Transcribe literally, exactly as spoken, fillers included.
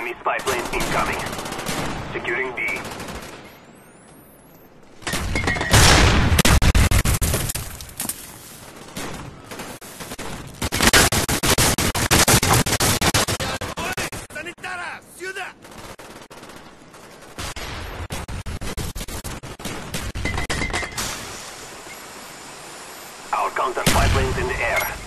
Enemy spy plane incoming. Securing B. Our counter spy planes in the air.